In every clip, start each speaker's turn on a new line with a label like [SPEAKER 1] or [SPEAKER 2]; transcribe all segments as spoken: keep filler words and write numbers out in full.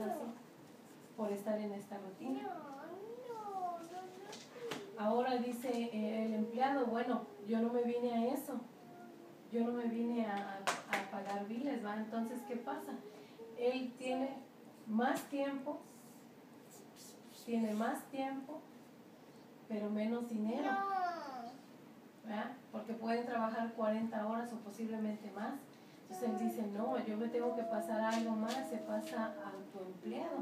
[SPEAKER 1] así, por estar en esta rutina. Ahora dice eh, el empleado, bueno, yo no me vine a eso, yo no me vine a, a pagar biles, ¿va? Entonces, ¿qué pasa? Él tiene más tiempo, tiene más tiempo, pero menos dinero, ¿verdad? Porque pueden trabajar cuarenta horas o posiblemente más. Entonces él dice, no, yo me tengo que pasar algo más, se pasa autoempleado.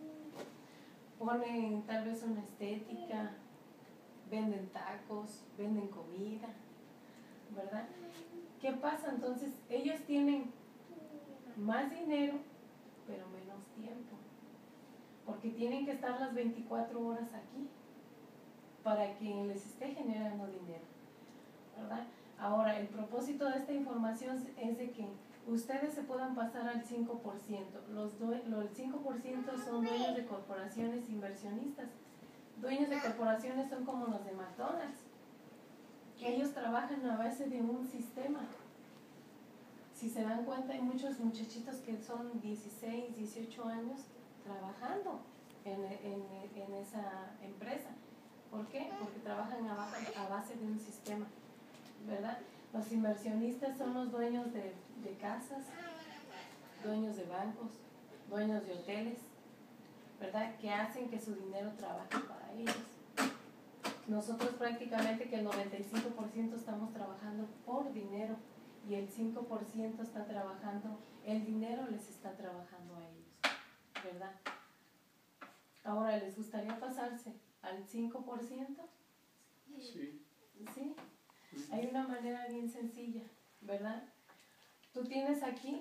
[SPEAKER 1] Ponen tal vez una estética, venden tacos, venden comida, ¿verdad? ¿Qué pasa? Entonces ellos tienen más dinero, pero menos tiempo, porque tienen que estar las veinticuatro horas aquí para que les esté generando dinero, ¿verdad? Ahora, el propósito de esta información es de que ustedes se puedan pasar al cinco por ciento. Los due el cinco por ciento son dueños de corporaciones inversionistas. Dueños de corporaciones son como los de McDonald's, que ellos trabajan a base de un sistema. Si se dan cuenta, hay muchos muchachitos que son dieciséis, dieciocho años trabajando en, en, en esa empresa. ¿Por qué? Porque trabajan a base, a base de un sistema, ¿verdad? Los inversionistas son los dueños de, de casas, dueños de bancos, dueños de hoteles, ¿verdad? Que hacen que su dinero trabaje para ellos. Nosotros prácticamente que el noventa y cinco por ciento estamos trabajando por dinero y el cinco por ciento está trabajando, el dinero les está trabajando a ellos, ¿verdad? Ahora, ¿les gustaría pasarse al cinco por ciento?
[SPEAKER 2] Sí.
[SPEAKER 1] ¿Sí? Hay una manera bien sencilla, ¿verdad? Tú tienes aquí,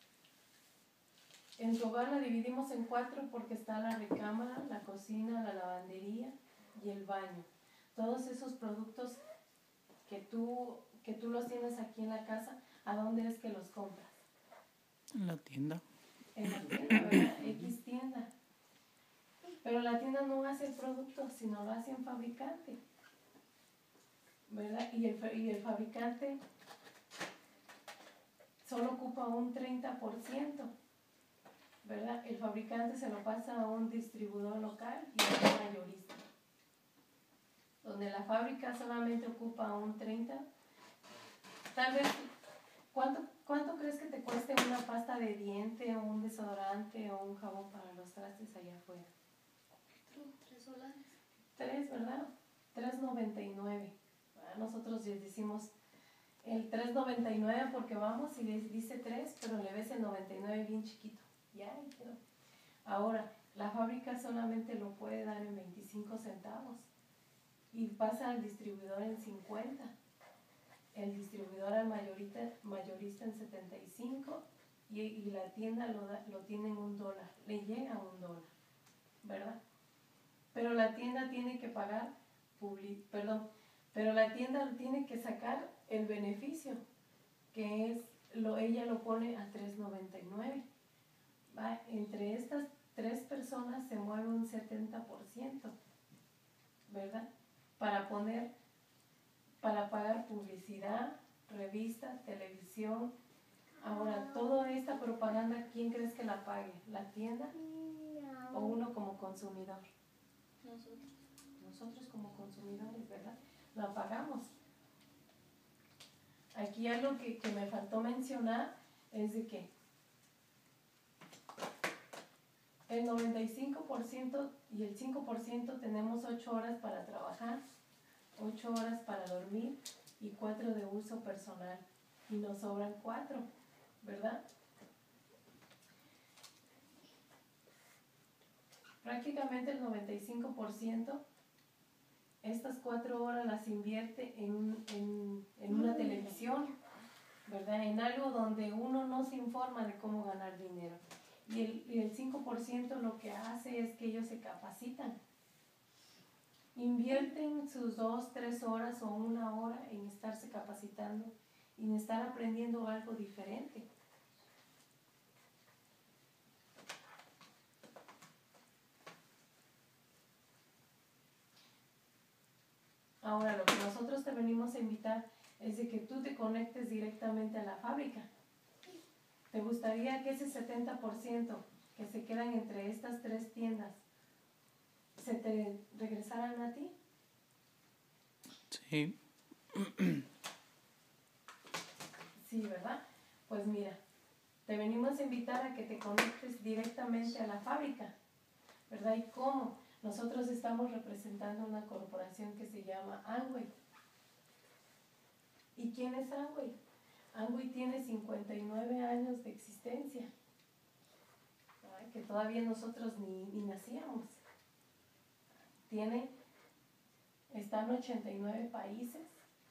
[SPEAKER 1] en tu hogar la dividimos en cuatro porque está la recámara, la cocina, la lavandería y el baño. Todos esos productos que tú, que tú los tienes aquí en la casa, ¿a dónde es que los compras?
[SPEAKER 3] En la tienda.
[SPEAKER 1] En la tienda, ¿verdad? X tienda. Pero la tienda no hace el producto, sino lo hace un fabricante, ¿verdad? Y el, y el fabricante solo ocupa un treinta por ciento, ¿verdad? El fabricante se lo pasa a un distribuidor local y a un mayorista. Donde la fábrica solamente ocupa un treinta por ciento. Tal vez, ¿cuánto, ¿cuánto crees que te cueste una pasta de diente o un desodorante o un jabón para los trastes allá afuera?
[SPEAKER 4] Tres dólares.
[SPEAKER 1] Tres, ¿verdad? tres noventa y nueve. Nosotros les decimos el tres noventa y nueve porque vamos y les dice tres, pero le ves el noventa y nueve bien chiquito. Ya, ahí quedó. Ahora, la fábrica solamente lo puede dar en veinticinco centavos y pasa al distribuidor en cincuenta. El distribuidor al mayorista, mayorista en setenta y cinco y, y la tienda lo, da, lo tiene en un dólar. Le llega a un dólar, ¿verdad? Pero la tienda tiene que pagar, public, perdón, pero la tienda tiene que sacar el beneficio, que es, lo, ella lo pone a tres noventa y nueve. ¿Va? Entre estas tres personas se mueve un setenta por ciento, ¿verdad? Para poner, para pagar publicidad, revista, televisión. Ahora, toda esta propaganda, ¿quién crees que la pague? ¿La tienda o uno como consumidor?
[SPEAKER 4] Nosotros.
[SPEAKER 1] Nosotros como consumidores, ¿verdad? La pagamos. Aquí algo que, que me faltó mencionar es de que el noventa y cinco por ciento y el cinco por ciento tenemos ocho horas para trabajar, ocho horas para dormir y cuatro de uso personal. Y nos sobran cuatro, ¿verdad? Prácticamente el noventa y cinco por ciento estas cuatro horas las invierte en, en, en una televisión, ¿verdad? En algo donde uno no se informa de cómo ganar dinero. Y el, y el cinco por ciento lo que hace es que ellos se capacitan. Invierten sus dos, tres horas o una hora en estarse capacitando y en estar aprendiendo algo diferente. Ahora, lo que nosotros te venimos a invitar es de que tú te conectes directamente a la fábrica. ¿Te gustaría que ese setenta por ciento que se quedan entre estas tres tiendas, ¿se te regresaran a ti?
[SPEAKER 3] Sí.
[SPEAKER 1] Sí, ¿verdad? Pues mira, te venimos a invitar a que te conectes directamente a la fábrica, ¿verdad? ¿Y cómo? Nosotros estamos representando una corporación que se llama Amway. ¿Y quién es Amway? Amway tiene cincuenta y nueve años de existencia, ¿verdad? Que todavía nosotros ni, ni nacíamos. Tiene, está en ochenta y nueve países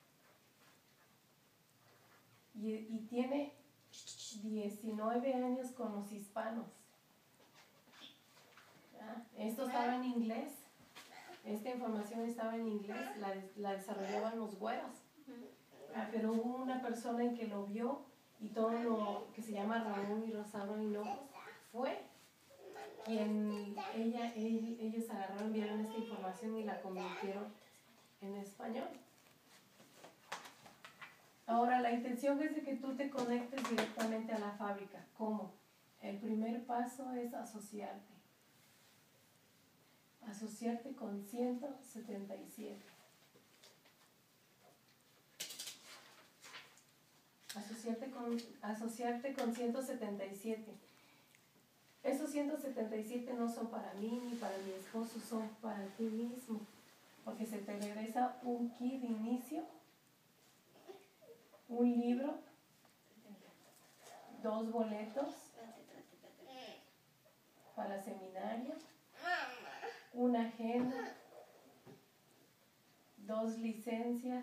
[SPEAKER 1] y, y tiene diecinueve años con los hispanos. ¿Ya? Esto estaba en inglés, esta información estaba en inglés, la, la desarrollaban los güeros. Ah, pero hubo una persona en que lo vio y todo lo que se llama Ramón y Rosario Hinojos fue quien ella, él, ellos agarraron, vieron esta información y la convirtieron en español. Ahora, la intención es de que tú te conectes directamente a la fábrica. ¿Cómo? El primer paso es asociarte. Asociarte con ciento setenta y siete. Asociarte con, asociarte con ciento setenta y siete. Esos ciento setenta y siete no son para mí ni para mi esposo, son para ti mismo. Porque se te regresa un kit de inicio, un libro, dos boletos para seminario, una agenda, dos licencias.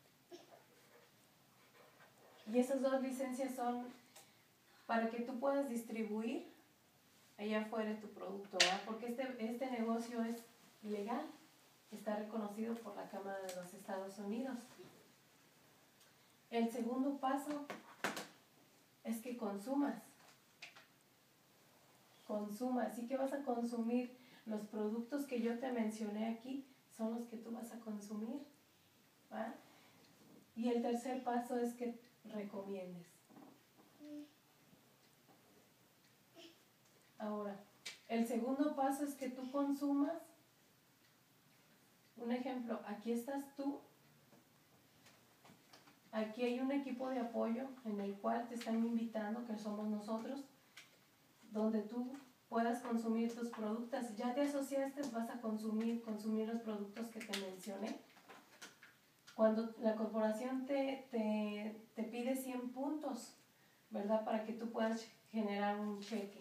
[SPEAKER 1] Y esas dos licencias son para que tú puedas distribuir allá afuera tu producto, ¿verdad? Porque este, este negocio es legal, está reconocido por la Cámara de los Estados Unidos. El segundo paso es que consumas. Consumas. ¿Y qué vas a consumir? Los productos que yo te mencioné aquí son los que tú vas a consumir, ¿va? Y el tercer paso es que recomiendes. Ahora, el segundo paso es que tú consumas. Un ejemplo, aquí estás tú. Aquí hay un equipo de apoyo en el cual te están invitando, que somos nosotros, donde tú puedas consumir tus productos. Ya te asociaste, vas a consumir, consumir los productos que te mencioné. Cuando la corporación te, te, te pide cien puntos, ¿verdad? Para que tú puedas generar un cheque.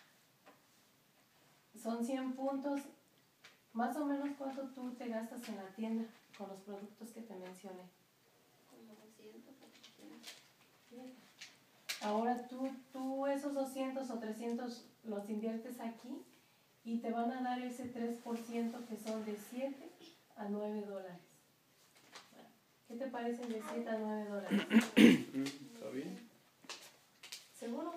[SPEAKER 1] Son cien puntos, más o menos cuánto tú te gastas en la tienda con los productos que te mencioné.
[SPEAKER 4] Como doscientos, trescientos.
[SPEAKER 1] Ahora tú, tú esos doscientos o trescientos los inviertes aquí y te van a dar ese tres por ciento que son de siete a nueve dólares. ¿Qué te parecen de siete a nueve dólares?
[SPEAKER 3] ¿Está bien?
[SPEAKER 1] ¿Seguro?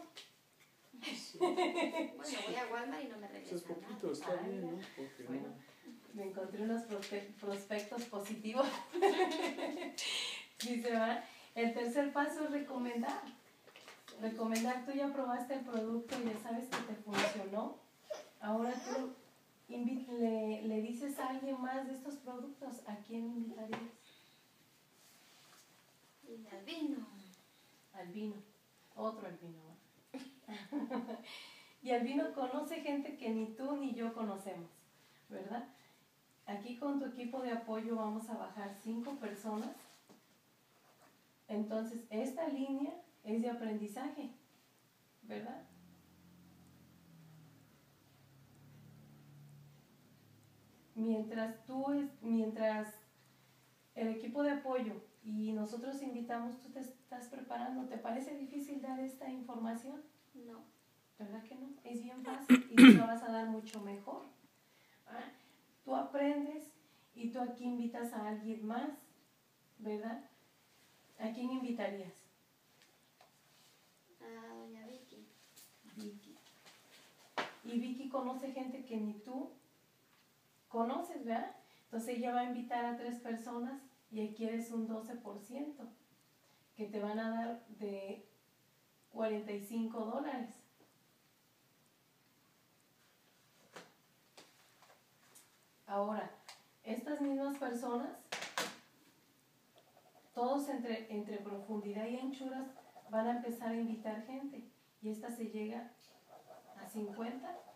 [SPEAKER 4] Bueno, voy a Walmart y no me regresa
[SPEAKER 3] Eso es poquito,
[SPEAKER 4] nada.
[SPEAKER 3] está bien, ¿no? Porque
[SPEAKER 1] Bueno,
[SPEAKER 3] no.
[SPEAKER 1] me encontré unos prospe- prospectos positivos. Dice, ¿verdad? El tercer paso es recomendar. Recomendar, tú ya probaste el producto y ya sabes que te funcionó. Ahora tú invi- le, le dices a alguien más de estos productos. ¿A quién invitarías?
[SPEAKER 4] Y al vino.
[SPEAKER 1] Al vino. Otro al vino. Y al vino conoce gente que ni tú ni yo conocemos, ¿verdad? Aquí con tu equipo de apoyo vamos a bajar cinco personas. Entonces, esta línea es de aprendizaje, ¿verdad? Mientras tú, es, mientras el equipo de apoyo y nosotros invitamos, tú te estás preparando. ¿Te parece difícil dar esta información?
[SPEAKER 4] No.
[SPEAKER 1] ¿Verdad que no? Es bien fácil y tú la vas a dar mucho mejor. ¿Ah? Tú aprendes y tú aquí invitas a alguien más, ¿verdad? ¿A quién invitarías?
[SPEAKER 4] A doña Vicky.
[SPEAKER 1] Vicky. Y Vicky conoce gente que ni tú conoces, ¿verdad? Entonces ella va a invitar a tres personas y ahí quieres un doce por ciento que te van a dar de cuarenta y cinco dólares. Ahora, estas mismas personas, todos entre, entre profundidad y anchuras, van a empezar a invitar gente. Y esta se llega a cincuenta